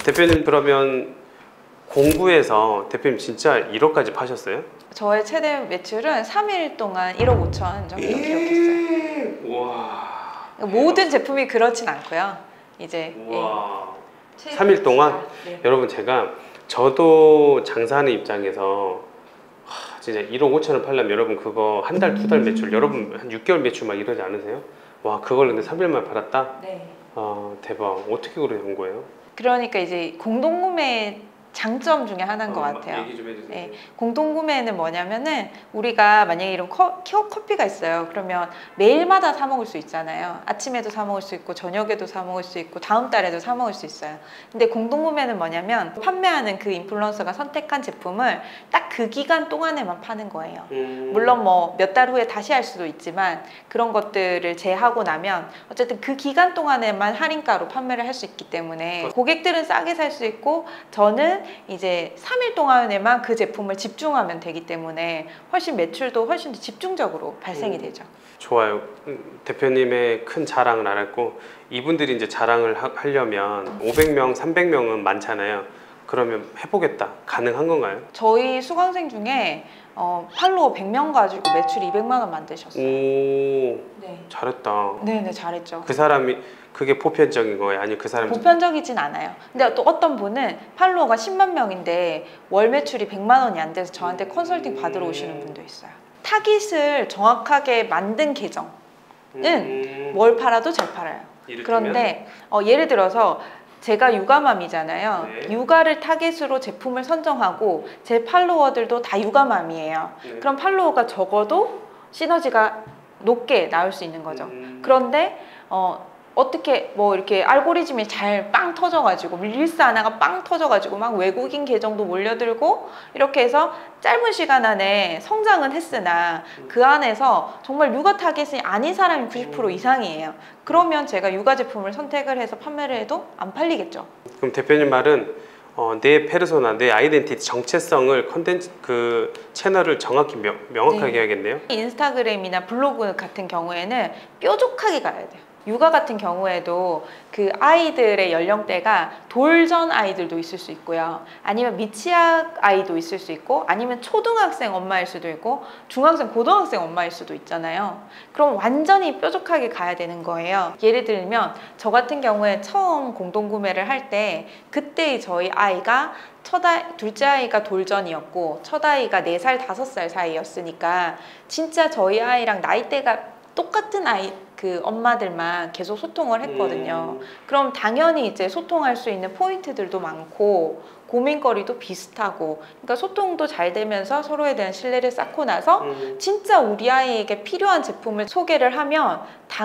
대표님 그러면 공구에서 대표님 진짜 1억까지 파셨어요? 저의 최대 매출은 3일 동안 1억 5천 정도 기록했어요. 와. 모든 제품이 그렇진 않고요. 이제 와. 예. 3일 동안? 네. 여러분 저도 장사하는 입장에서 진짜 1억 5천을 팔려면 여러분 그거 한 달, 두 달 매출, 여러분 한 6개월 매출 막 이러지 않으세요? 와, 그걸 근데 3일 만에 팔았다? 네. 대박. 어떻게 그런 거예요? 그러니까 이제 공동구매 장점 중에 하나인 것 같아요. 얘기 좀 해주세요. 네, 공동구매는 뭐냐면은 우리가 만약에 이런 커피가 있어요. 그러면 매일마다 사 먹을 수 있잖아요. 아침에도 사 먹을 수 있고 저녁에도 사 먹을 수 있고 다음 달에도 사 먹을 수 있어요. 근데 공동구매는 뭐냐면 판매하는 그 인플루언서가 선택한 제품을 딱 그 기간 동안에만 파는 거예요. 물론 뭐 몇 달 후에 다시 할 수도 있지만 그런 것들을 제하고 나면 어쨌든 그 기간 동안에만 할인가로 판매를 할 수 있기 때문에 고객들은 싸게 살 수 있고 저는 이제 3일 동안에만 그 제품을 집중하면 되기 때문에 훨씬 매출도 훨씬 더 집중적으로 발생이 되죠. 좋아요. 대표님의 큰 자랑을 알았고 이분들이 이제 자랑을 하려면 500명, 300명은 많잖아요. 그러면 해보겠다. 가능한 건가요? 저희 수강생 중에 팔로워 100명 가지고 매출 200만 원 만드셨어요. 오, 네. 잘했다. 네네, 잘했죠. 그 사람이 그게 보편적인 거예요? 아니면 그 사람이 보편적이진 않아요. 근데 또 어떤 분은 팔로워가 10만 명인데 월 매출이 100만 원이 안 돼서 저한테 컨설팅 받으러 오시는 분도 있어요. 타깃을 정확하게 만든 계정은 뭘 팔아도 잘 팔아요. 그런데 예를 들어서 제가 육아맘이잖아요. 네. 육아를 타겟으로 제품을 선정하고 제 팔로워들도 다 육아맘이에요. 네. 그럼 팔로워가 적어도 시너지가 높게 나올 수 있는 거죠. 그런데 어떻게 뭐 이렇게 알고리즘이 잘 빵 터져가지고 릴스 하나가 빵 터져가지고 막 외국인 계정도 몰려들고 이렇게 해서 짧은 시간 안에 성장은 했으나 그 안에서 정말 육아 타겟이 아닌 사람이 90% 이상이에요. 그러면 제가 육아 제품을 선택을 해서 판매를 해도 안 팔리겠죠. 그럼 대표님 말은 내 페르소나, 내 아이덴티티 정체성을 그 채널을 정확히 명확하게 네. 해야겠네요. 인스타그램이나 블로그 같은 경우에는 뾰족하게 가야 돼요. 육아 같은 경우에도 그 아이들의 연령대가 돌전 아이들도 있을 수 있고요. 아니면 미취학 아이도 있을 수 있고 아니면 초등학생 엄마일 수도 있고 중학생, 고등학생 엄마일 수도 있잖아요. 그럼 완전히 뾰족하게 가야 되는 거예요. 예를 들면 저 같은 경우에 처음 공동구매를 할 때 그때 저희 아이가 둘째 아이가 돌전이었고 첫 아이가 4살, 5살 사이였으니까 진짜 저희 아이랑 나이대가 똑같은 아이 그 엄마들만 계속 소통을 했거든요. 그럼 당연히 이제 소통할 수 있는 포인트들도 많고 고민거리도 비슷하고 그러니까 소통도 잘 되면서 서로에 대한 신뢰를 쌓고 나서 진짜 우리 아이에게 필요한 제품을 소개를 하면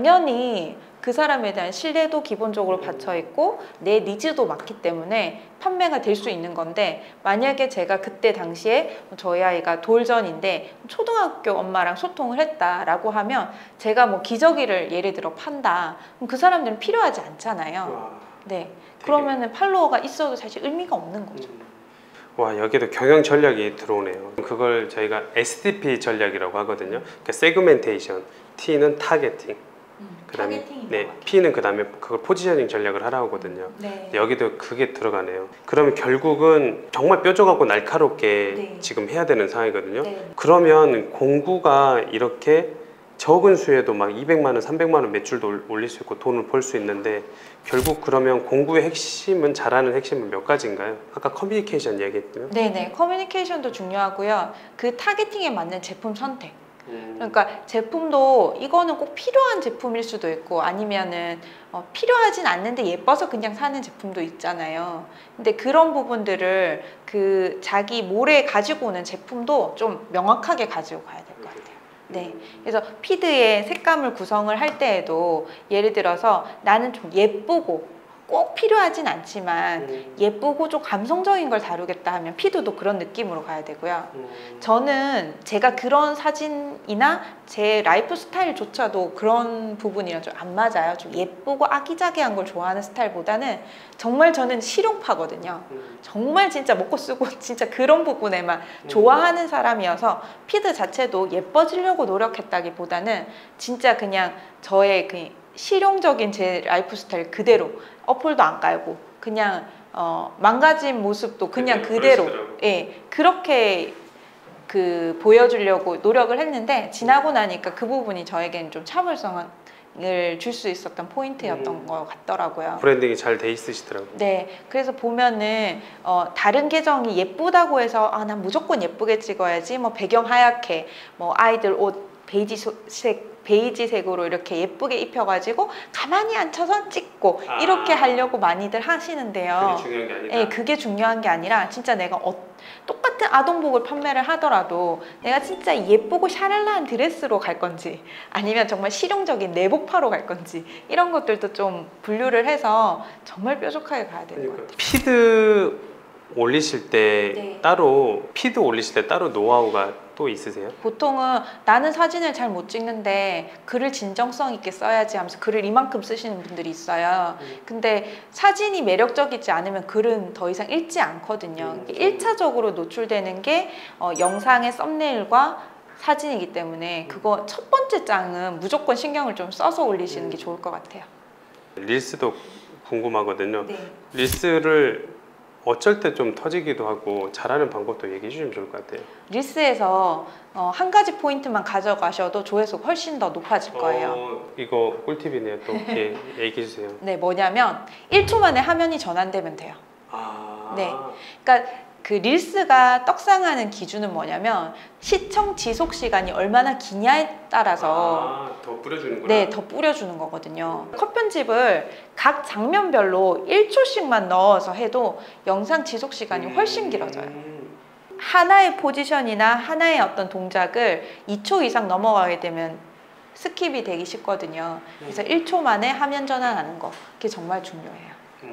당연히 그 사람에 대한 신뢰도 기본적으로 받쳐 있고 내 니즈도 맞기 때문에 판매가 될 수 있는 건데 만약에 제가 그때 당시에 저희 아이가 돌전인데 초등학교 엄마랑 소통을 했다라고 하면 제가 뭐 기저귀를 예를 들어 판다 그럼 그 사람들은 필요하지 않잖아요. 네, 그러면은 팔로워가 있어도 사실 의미가 없는 거죠. 와, 여기도 경영 전략이 들어오네요. 그걸 저희가 SDP 전략이라고 하거든요. 그러니까 세그멘테이션, T는 타겟팅, 그다음에 네, P는 그다음에 그걸 포지셔닝 전략을 하라고 하거든요. 네. 여기도 그게 들어가네요. 그러면 결국은 정말 뾰족하고 날카롭게 네. 지금 해야 되는 상황이거든요. 네. 그러면 공구가 이렇게 적은 수에도 막 200만 원, 300만 원 매출도 올릴 수 있고 돈을 벌 수 있는데 결국 그러면 공구의 핵심은 잘하는 핵심은 몇 가지인가요? 아까 커뮤니케이션 얘기했고요. 네네, 커뮤니케이션도 중요하고요. 그 타겟팅에 맞는 제품 선택. 그러니까 제품도 이거는 꼭 필요한 제품일 수도 있고 아니면은 필요하진 않는데 예뻐서 그냥 사는 제품도 있잖아요. 근데 그런 부분들을 그 자기 몰에 가지고 오는 제품도 좀 명확하게 가지고 가야 될 것 같아요. 네, 그래서 피드의 색감을 구성을 할 때에도 예를 들어서 나는 좀 예쁘고 꼭 필요하진 않지만 예쁘고 좀 감성적인 걸 다루겠다 하면 피드도 그런 느낌으로 가야 되고요. 저는 제가 그런 사진이나 제 라이프 스타일조차도 그런 부분이랑 좀 안 맞아요. 좀 예쁘고 아기자기한 걸 좋아하는 스타일보다는 정말 저는 실용파거든요. 정말 진짜 먹고 쓰고 진짜 그런 부분에만 좋아하는 사람이어서 피드 자체도 예뻐지려고 노력했다기보다는 진짜 그냥 저의 그 실용적인 제 라이프 스타일 그대로 어플도 안 깔고 그냥 망가진 모습도 그냥 그대로 예, 그렇게 그 보여주려고 노력을 했는데 지나고 나니까 그 부분이 저에겐 좀 차별성을 줄 수 있었던 포인트였던 것 같더라고요. 브랜딩이 잘 돼 있으시더라고요. 네, 그래서 보면은 다른 계정이 예쁘다고 해서 아, 난 무조건 예쁘게 찍어야지, 뭐 배경 하얗게, 뭐 아이들 옷 베이지색으로 이렇게 예쁘게 입혀가지고 가만히 앉혀서 찍고 이렇게 하려고 많이들 하시는데요. 그게 중요한 게 아니라. 네, 그게 중요한 게 아니라 진짜 내가 똑같은 아동복을 판매를 하더라도 내가 진짜 예쁘고 샤랄라한 드레스로 갈 건지 아니면 정말 실용적인 내복파로 갈 건지 이런 것들도 좀 분류를 해서 정말 뾰족하게 가야 되는 것 같아요. 피드 올리실 때 네. 피드 올리실 때 따로 노하우가 또 있으세요? 보통은 나는 사진을 잘 못 찍는데 글을 진정성 있게 써야지 하면서 글을 이만큼 쓰시는 분들이 있어요. 근데 사진이 매력적이지 않으면 글은 더 이상 읽지 않거든요. 1차적으로 노출되는 게 영상의 썸네일과 사진이기 때문에 그거 첫 번째 장은 무조건 신경을 좀 써서 올리시는 게 좋을 것 같아요. 릴스도 궁금하거든요. 네. 릴스를 어쩔 때 좀 터지기도 하고 잘하는 방법도 얘기해 주시면 좋을 것 같아요. 릴스에서 한 가지 포인트만 가져가셔도 조회수가 훨씬 더 높아질 거예요. 이거 꿀팁이네요. 또 얘기해 주세요. 네, 뭐냐면 1초 만에 화면이 전환되면 돼요. 네, 그러니까 그 릴스가 떡상하는 기준은 뭐냐면 시청 지속 시간이 얼마나 기냐에 따라서 더 뿌려주는구나. 네, 더 뿌려주는 거거든요. 컷 편집을 각 장면별로 1초씩만 넣어서 해도 영상 지속 시간이 훨씬 길어져요. 하나의 포지션이나 하나의 어떤 동작을 2초 이상 넘어가게 되면 스킵이 되기 쉽거든요. 그래서 1초 만에 화면 전환하는 거, 그게 정말 중요해요.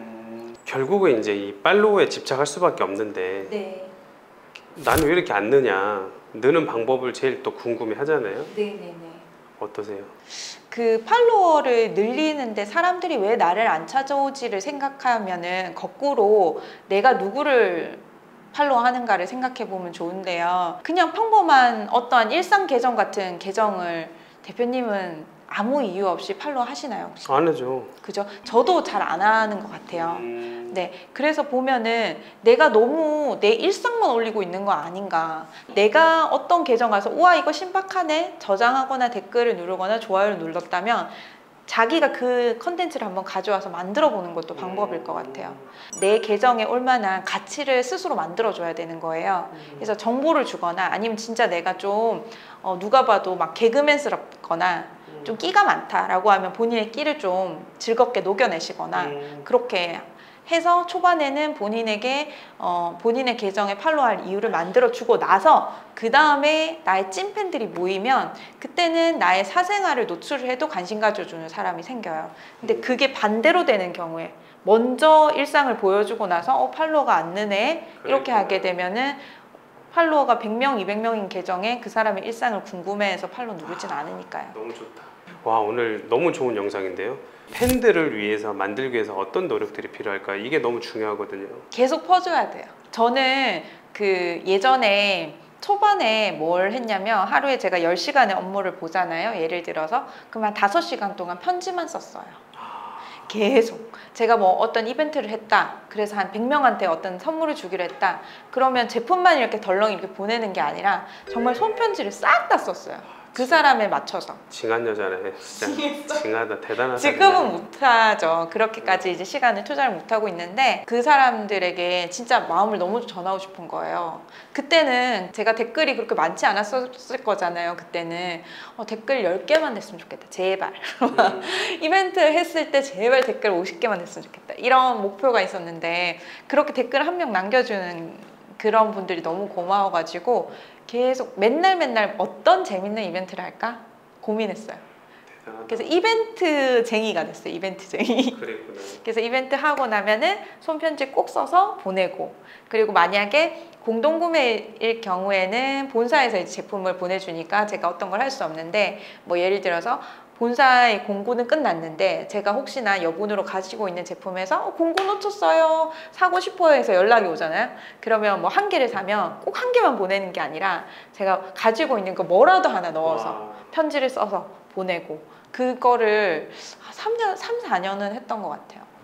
결국은 이제 이 팔로우에 집착할 수밖에 없는데 네. 나는 왜 이렇게 안 느냐, 느는 방법을 제일 또 궁금해 하잖아요. 네네네. 어떠세요? 그 팔로워를 늘리는데 사람들이 왜 나를 안 찾아오지를 생각하면은 거꾸로 내가 누구를 팔로우 하는가를 생각해 보면 좋은데요. 그냥 평범한 어떠한 일상 계정 같은 계정을 대표님은 아무 이유 없이 팔로우 하시나요 혹시? 안 하죠. 그죠? 저도 잘 안 하는 것 같아요. 네, 그래서 보면은 내가 너무 내 일상만 올리고 있는 거 아닌가. 내가 어떤 계정 가서 우와 이거 신박하네 저장하거나 댓글을 누르거나 좋아요를 눌렀다면 자기가 그 컨텐츠를 한번 가져와서 만들어 보는 것도 방법일 것 같아요. 내 계정에 올만한 가치를 스스로 만들어 줘야 되는 거예요. 그래서 정보를 주거나 아니면 진짜 내가 좀 누가 봐도 막 개그맨스럽거나 좀 끼가 많다라고 하면 본인의 끼를 좀 즐겁게 녹여내시거나 그렇게 해서 초반에는 본인에게 본인의 계정에 팔로우할 이유를 만들어주고 나서 그 다음에 나의 찐팬들이 모이면 그때는 나의 사생활을 노출을 해도 관심 가져주는 사람이 생겨요. 근데 그게 반대로 되는 경우에 먼저 일상을 보여주고 나서 팔로워가 안 느네 이렇게 하게 되면은 팔로워가 100명, 200명인 계정에 그 사람의 일상을 궁금해해서 팔로우 누르진 않으니까요. 너무 좋다. 와, 오늘 너무 좋은 영상인데요. 팬들을 위해서 만들기 위해서 어떤 노력들이 필요할까? 이게 너무 중요하거든요. 계속 퍼줘야 돼요. 저는 그 예전에 초반에 뭘 했냐면 하루에 제가 10시간의 업무를 보잖아요. 예를 들어서 그럼 한 5시간 동안 편지만 썼어요. 계속 제가 뭐 어떤 이벤트를 했다 그래서 한 100명한테 어떤 선물을 주기로 했다 그러면 제품만 이렇게 덜렁 이렇게 보내는 게 아니라 정말 손편지를 싹 다 썼어요. 그 사람에 맞춰서. 징한 여자네. 진짜 징하다. 대단하다. 지금은 못하죠. 그렇게까지 이제 시간을 투자를 못하고 있는데 그 사람들에게 진짜 마음을 너무 전하고 싶은 거예요. 그때는 제가 댓글이 그렇게 많지 않았을 거잖아요. 그때는 댓글 10개만 됐으면 좋겠다. 제발. 이벤트 했을 때 제발 댓글 50개만 됐으면 좋겠다. 이런 목표가 있었는데 그렇게 댓글 한 명 남겨주는 그런 분들이 너무 고마워가지고 계속 맨날 어떤 재밌는 이벤트를 할까 고민했어요. 대단하다. 그래서 이벤트쟁이가 됐어요. 이벤트쟁이. 그랬구나. 그래서 이벤트 하고 나면은 손편지 꼭 써서 보내고 그리고 만약에 공동구매일 경우에는 본사에서 이제 제품을 보내주니까 제가 어떤 걸 할 수 없는데 뭐 예를 들어서 본사의 공고는 끝났는데 제가 혹시나 여분으로 가지고 있는 제품에서 공고 놓쳤어요 사고 싶어요 해서 연락이 오잖아요. 그러면 뭐 한 개를 사면 꼭 한 개만 보내는 게 아니라 제가 가지고 있는 거 뭐라도 하나 넣어서 편지를 써서 보내고 그거를 3, 4년은 했던 것 같아요.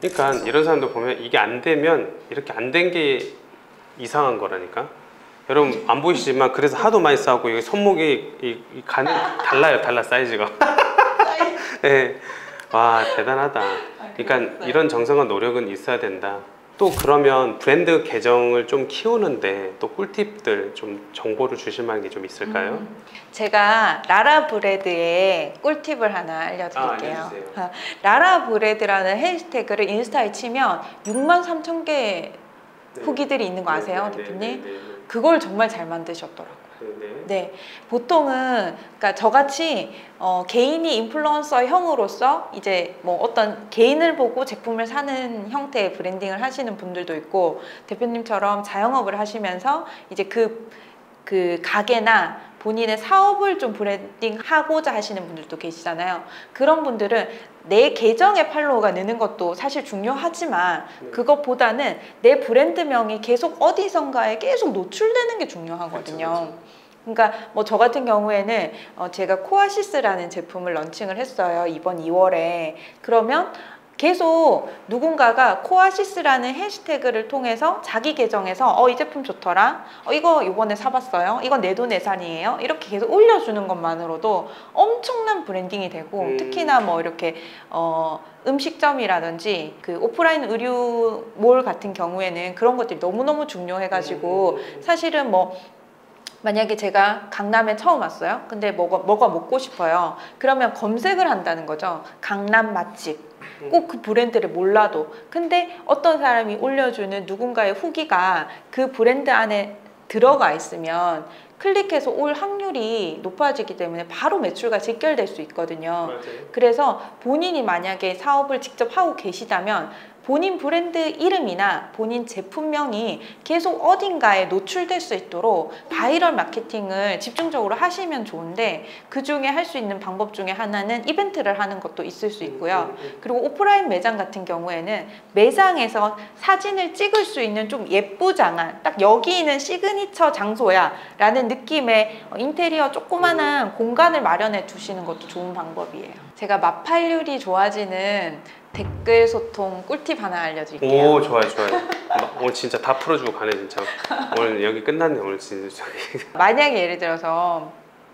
그러니까 이런 사람들 보면 이게 안 되면 이렇게 안 된 게 이상한 거라니까. 여러분 안 보이시지만 그래서 하도 많이 싸우고 이게 손목이 이 간이 달라 사이즈가. 네. 와 대단하다. 그러니까 이런 정성과 노력은 있어야 된다. 또 그러면 브랜드 계정을 좀 키우는데 또 꿀팁들 좀 정보를 주실 만한 게 좀 있을까요? 제가 라라브레드의 꿀팁을 하나 알려드릴게요. 알려주세요. 라라브레드라는 해시태그를 인스타에 치면 63,000개 후기들이 있는 거 아세요, 대표님? 그걸 정말 잘 만드셨더라고요. 네, 보통은 그러니까 저같이 개인이 인플루언서 형으로서 이제 뭐 어떤 개인을 보고 제품을 사는 형태의 브랜딩을 하시는 분들도 있고, 대표님처럼 자영업을 하시면서 이제 그 가게나 본인의 사업을 좀 브랜딩하고자 하시는 분들도 계시잖아요. 그런 분들은 내 계정의 팔로워가 느는 것도 사실 중요하지만 그것보다는 내 브랜드명이 계속 어디선가에 계속 노출되는 게 중요하거든요. 그렇죠. 그러니까 뭐 저 같은 경우에는 제가 코아시스라는 제품을 런칭을 했어요, 이번 2월에. 그러면 계속 누군가가 코아시스라는 해시태그를 통해서 자기 계정에서 이 제품 좋더라, 이거 이번에 사봤어요, 이건 내돈내산이에요, 이렇게 계속 올려주는 것만으로도 엄청난 브랜딩이 되고, 특히나 뭐 이렇게 음식점이라든지 그 오프라인 의류몰 같은 경우에는 그런 것들이 너무너무 중요해가지고, 사실은 뭐 만약에 제가 강남에 처음 왔어요. 근데 뭐가 먹고 싶어요. 그러면 검색을 한다는 거죠. 강남 맛집. 꼭 그 브랜드를 몰라도. 근데 어떤 사람이 올려주는 누군가의 후기가 그 브랜드 안에 들어가 있으면 클릭해서 올 확률이 높아지기 때문에 바로 매출과 직결될 수 있거든요. 맞아요. 그래서 본인이 만약에 사업을 직접 하고 계시다면 본인 브랜드 이름이나 본인 제품명이 계속 어딘가에 노출될 수 있도록 바이럴 마케팅을 집중적으로 하시면 좋은데, 그 중에 할 수 있는 방법 중에 하나는 이벤트를 하는 것도 있을 수 있고요. 그리고 오프라인 매장 같은 경우에는 매장에서 사진을 찍을 수 있는 좀 예쁘장한, 딱 여기는 시그니처 장소야 라는 느낌의 인테리어 조그만한 공간을 마련해 두시는 것도 좋은 방법이에요. 제가 마팔률이 좋아지는 댓글 소통 꿀팁 하나 알려드릴게요. 오 좋아요. 오늘 진짜 다 풀어주고 가네 진짜. 오늘 여기 끝났네 오늘 진짜. 만약에 예를 들어서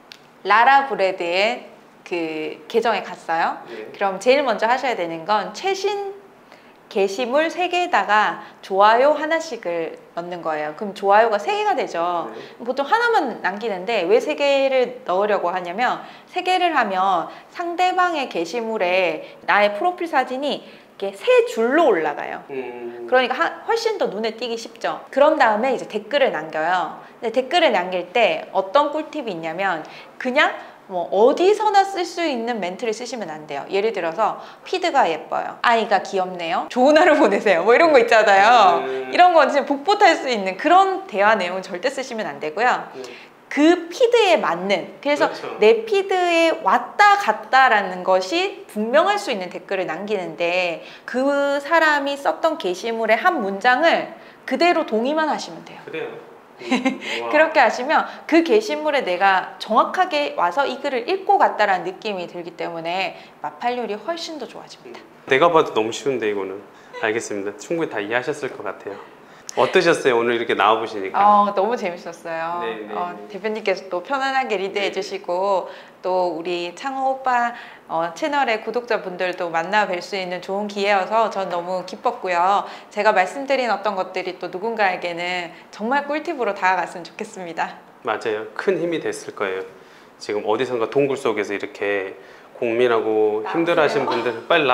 라라브레드의 그 계정에 갔어요. 그럼 제일 먼저 하셔야 되는 건 최신 게시물 3개에다가 좋아요 하나씩을 넣는 거예요. 그럼 좋아요가 3개가 되죠. 보통 하나만 남기는데 왜 3개를 넣으려고 하냐면, 3개를 하면 상대방의 게시물에 나의 프로필 사진이 이렇게 3줄로 올라가요. 그러니까 훨씬 더 눈에 띄기 쉽죠. 그런 다음에 이제 댓글을 남겨요. 근데 댓글을 남길 때 어떤 꿀팁이 있냐면, 그냥 뭐 어디서나 쓸 수 있는 멘트를 쓰시면 안 돼요. 예를 들어서 피드가 예뻐요, 아이가 귀엽네요, 좋은 하루 보내세요, 뭐 이런 거 있잖아요. 이런 건 진짜 복붙할 수 있는 그런 대화 내용은 절대 쓰시면 안 되고요. 그 피드에 맞는, 그래서 그렇죠. 내 피드에 왔다 갔다라는 것이 분명할 수 있는 댓글을 남기는데, 그 사람이 썼던 게시물의 한 문장을 그대로 동의만 하시면 돼요. 그래요. 그렇게 하시면 그 게시물에 내가 정확하게 와서 이 글을 읽고 갔다라는 느낌이 들기 때문에 마팔률이 훨씬 더 좋아집니다. 내가 봐도 너무 쉬운데 이거는. 알겠습니다. 충분히 다 이해하셨을 것 같아요. 어떠셨어요? 오늘 이렇게 나와보시니까. 너무 재밌었어요. 대표님께서 또 편안하게 리드해 주시고, 또 우리 창호 오빠 채널의 구독자분들도 만나 뵐 수 있는 좋은 기회여서 전 너무 기뻤고요. 제가 말씀드린 어떤 것들이 또 누군가에게는 정말 꿀팁으로 다가갔으면 좋겠습니다. 맞아요. 큰 힘이 됐을 거예요. 지금 어디선가 동굴 속에서 이렇게 고민하고 힘들어하시는 분들 빨리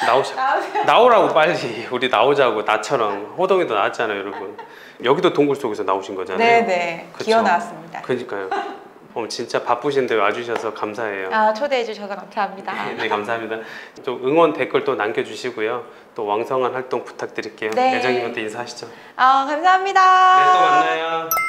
나오라고 빨리. 우리 나오자고. 나처럼. 호동이도 나왔잖아요 여러분. 여기도 동굴 속에서 나오신 거잖아요. 네네. 그쵸? 기어 나왔습니다. 그러니까요. 진짜 바쁘신데 와주셔서 감사해요. 초대해 주셔서 감사합니다. 네 감사합니다. 또 응원 댓글 또 남겨주시고요. 또 왕성한 활동 부탁드릴게요. 네. 회장님한테 인사하시죠. 감사합니다. 네 또 만나요.